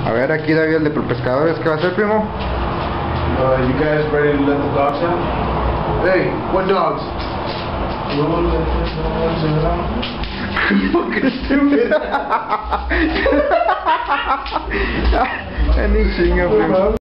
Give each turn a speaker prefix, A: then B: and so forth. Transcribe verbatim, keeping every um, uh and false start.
A: A ver, aquí David, el de pescadores, ¿qué va a hacer, primo?
B: Uh, you guys ready to let the dogs out? Hey, what dogs? We'll let the dogs out.
A: You fucking stupid. En un chinga, primo.